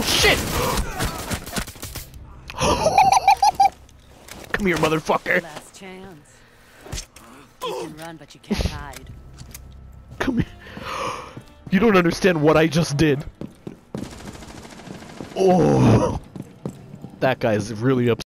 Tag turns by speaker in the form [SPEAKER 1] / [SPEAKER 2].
[SPEAKER 1] shit! Come here, motherfucker.
[SPEAKER 2] Last chance. You can run, but you can't hide.
[SPEAKER 1] Come here. You don't understand what I just did. Oh. That guy is really upset.